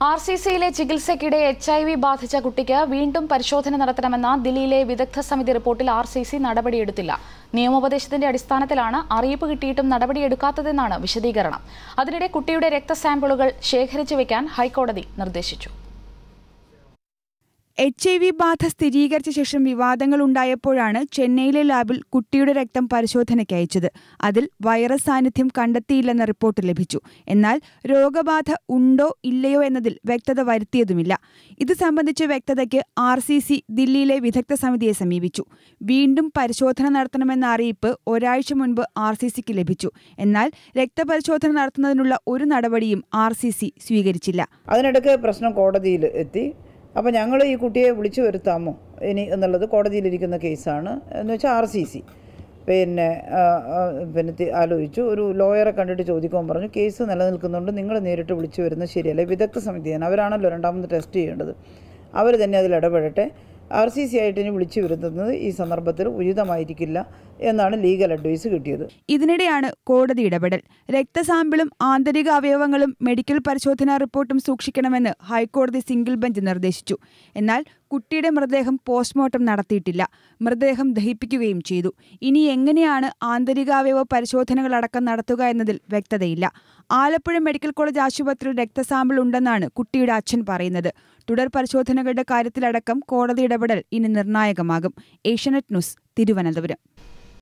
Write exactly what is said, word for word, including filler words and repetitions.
R C സിയിലെ ചികിത്സയ്ക്കിടെ H I V ബാധിച്ച കുട്ടിക്ക് വീണ്ടും പരിശോധന നടത്തണമെന്ന ദില്ലിയിലെ വിദഗ്ധ സമിതി റിപ്പോർട്ടിൽ ആർ സി സി നടപടിയെടുത്തില്ല. നിയമോപദേശത്തിന്റെ അടിസ്ഥാനത്തിലാണ് അറിയിപ്പ് കിട്ടിയിട്ടും നടപടിയെടുക്കാത്തതെന്നാണ് വിശദീകരണം. അതിനിടെ കുട്ടിയുടെ രക്തസാമ്പിളുകൾ ശേഖരിച്ചു വയ്ക്കാൻ ഹൈക്കോടതി നിർദ്ദേശിച്ചു. എച്ച് ഐ വി ബാധ സ്ഥിരീകരിച്ച ശേഷം വിവാദങ്ങൾ ഉണ്ടായപ്പോഴാണ് ചെന്നൈയിലെ ലാബിൽ കുട്ടിയുടെ രക്തം പരിശോധനയ്ക്ക് അയച്ചത്. അതിൽ വൈറസ് സാന്നിധ്യം കണ്ടെത്തിയില്ലെന്ന റിപ്പോർട്ട് ലഭിച്ചു. എന്നാൽ രോഗബാധ ഉണ്ടോ ഇല്ലയോ എന്നതിൽ വ്യക്തത വരുത്തിയതുമില്ല. ഇത് സംബന്ധിച്ച വ്യക്തതയ്ക്ക് ആർ സി സി ദില്ലിയിലെ വിദഗ്ധ സമിതിയെ സമീപിച്ചു. വീണ്ടും പരിശോധന നടത്തണമെന്ന അറിയിപ്പ് ഒരാഴ്ച മുൻപ് ആർ സി സിക്ക് ലഭിച്ചു. എന്നാൽ രക്തപരിശോധന നടത്തുന്നതിനുള്ള ഒരു നടപടിയും ആർ സി സി സ്വീകരിച്ചില്ല. അതിനിടയ്ക്ക് പ്രശ്നം കോടതിയിൽ എത്തി. അപ്പോൾ ഞങ്ങൾ ഈ കുട്ടിയെ വിളിച്ചു വരുത്താമോ ഇനി എന്നുള്ളത് കോടതിയിലിരിക്കുന്ന കേസാണ് എന്ന് വെച്ചാൽ ആർ സി സി പിന്നെ പിന്നെ ആലോചിച്ചു. ഒരു ലോയറെ കണ്ടിട്ട് ചോദിക്കുമ്പോൾ പറഞ്ഞു കേസ് നിലനിൽക്കുന്നുണ്ട്, നിങ്ങൾ നേരിട്ട് വിളിച്ചു വരുന്നത് ശരിയല്ല. വിദഗ്ധ സമിതിയാണ്, അവരാണല്ലോ രണ്ടാമത് ടെസ്റ്റ് ചെയ്യേണ്ടത്, അവർ തന്നെ അതിൽ ഇടപെടട്ടെ. ആർ സി സി ആയിട്ട് ഇനി വിളിച്ചു വരുത്തുന്നത് ഈ സന്ദർഭത്തിൽ ഉചിതമായിരിക്കില്ല എന്നാണ് ലീഗൽ അഡ്വൈസ് കിട്ടിയത്. ഇതിനിടെയാണ് കോടതി ഇടപെടൽ. രക്തസാമ്പിളും ആന്തരിക അവയവങ്ങളും മെഡിക്കൽ പരിശോധനാ റിപ്പോർട്ടും സൂക്ഷിക്കണമെന്ന് ഹൈക്കോടതി സിംഗിൾ ബെഞ്ച് നിർദ്ദേശിച്ചു. എന്നാൽ കുട്ടിയുടെ മൃതദേഹം പോസ്റ്റ്മോർട്ടം നടത്തിയിട്ടില്ല. മൃതദേഹം ദഹിപ്പിക്കുകയും ചെയ്തു. ഇനി എങ്ങനെയാണ് ആന്തരികാവയവ പരിശോധനകളടക്കം നടത്തുക എന്നതിൽ വ്യക്തതയില്ല. ആലപ്പുഴ മെഡിക്കൽ കോളേജ് ആശുപത്രിയിൽ രക്തസാമ്പിൾ ഉണ്ടെന്നാണ് കുട്ടിയുടെ അച്ഛൻ പറയുന്നത്. തുടർ പരിശോധനകളുടെ കാര്യത്തിലടക്കം കോടതി ഇടപെടൽ ഇനി നിർണായകമാകും. ഏഷ്യാനെറ്റ് ന്യൂസ്, തിരുവനന്തപുരം.